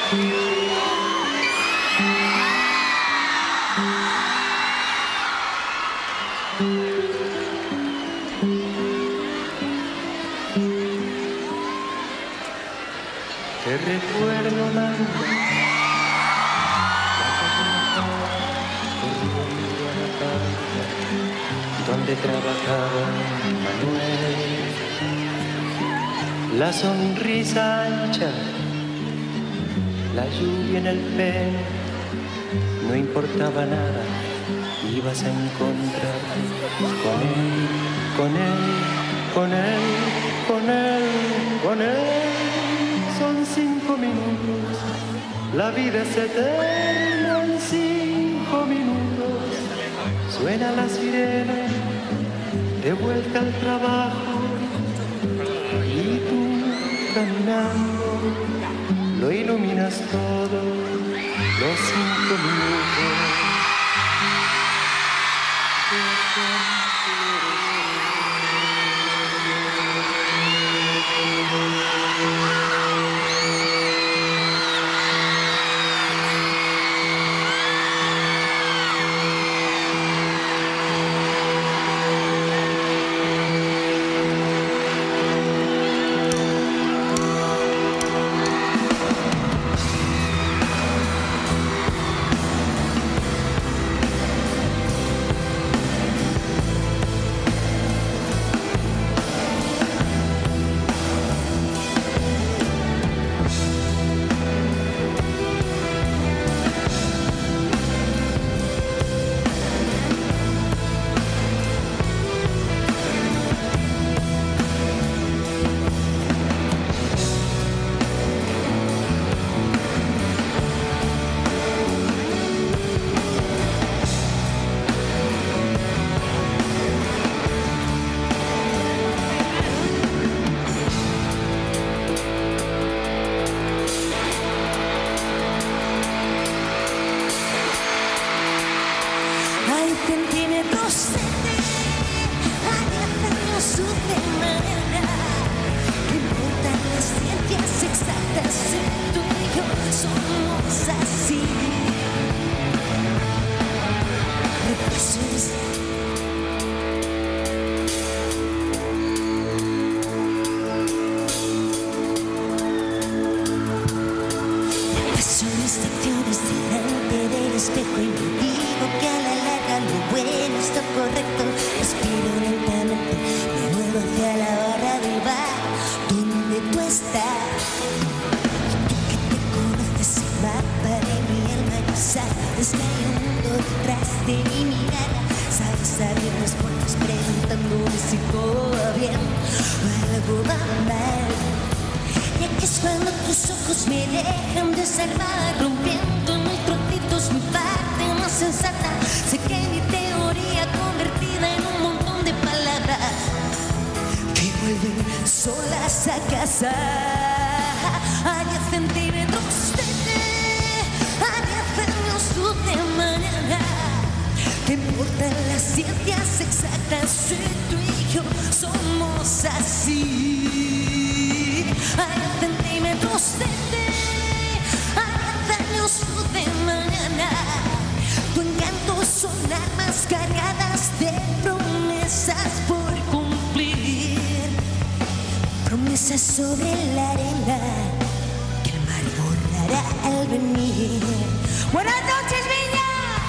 Te recuerdo la donde trabajaba Manuel, la sonrisa ancha, la lluvia en el pelo, no importaba nada, ibas a encontrarte con él, con él, con él, con él, con él. Son 5 minutos, la vida es eterna en 5 minutos. Suena la sirena, de vuelta al trabajo, y tú caminando, lo iluminas todo, los 5 minutos. Sobre la arena que el mar borrará al venir. Buenas noches, Viña.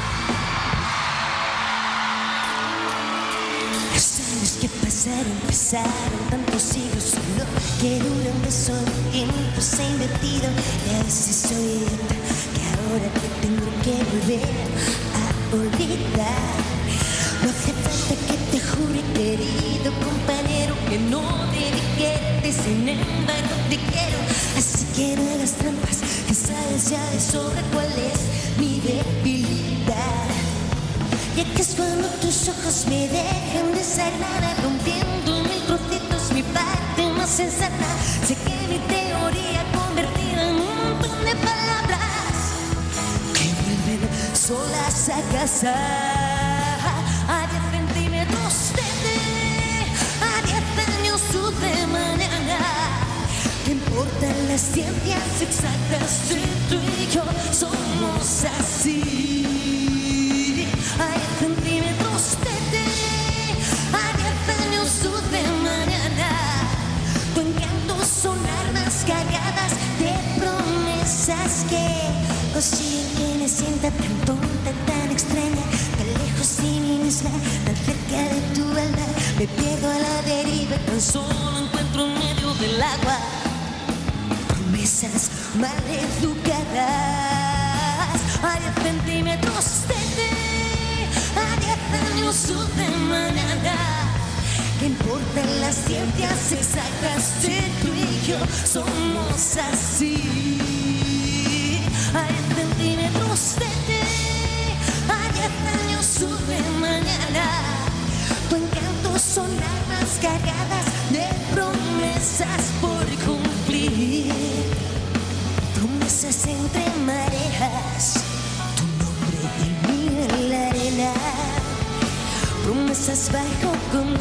Los años que pasaron tantos siglos, solo que dura un beso de tiempo se ha invertido. Y a veces soy idiota que ahora te tengo que volver a olvidar. No hace falta que te jure, querido compañero, que no debí quererte, sin embargo te quiero. Así que no hagas trampas, que sabes ya de sobra cuál es mi debilidad. Y aquí es cuando tus ojos me dejan desagrada, rompiendo mil trocitos mi parte más sensata. Sé que mi teoría convertida en un montón de palabras que vuelven solas a casa. A 10 centímetros de ti, a 10 años de mañana. ¿Qué importan las las ciencias exactas, tú y yo somos así. Hay centímetros de ti, a 10 años luz de mañana. Tu encanto son armas cargadas de promesas que consiguen que me sienta tan tonta, tan extraña, tan lejos de mí misma, tan cerca de tu alma. Me pierdo a la deriva, tan solo encuentro en medio del agua promesas maleducadas. A 10 centímetros de ti, a 10 años luz de mañana. ¿Qué importan las ciencias exactas? Si tú y yo somos así. A 10 centímetros de ti, a 10 años luz de mañana. Tu encanto son armas cargadas de promesas por cumplir. Promesas entre marejas, tu nombre y el mío en la arena. Promesas bajo con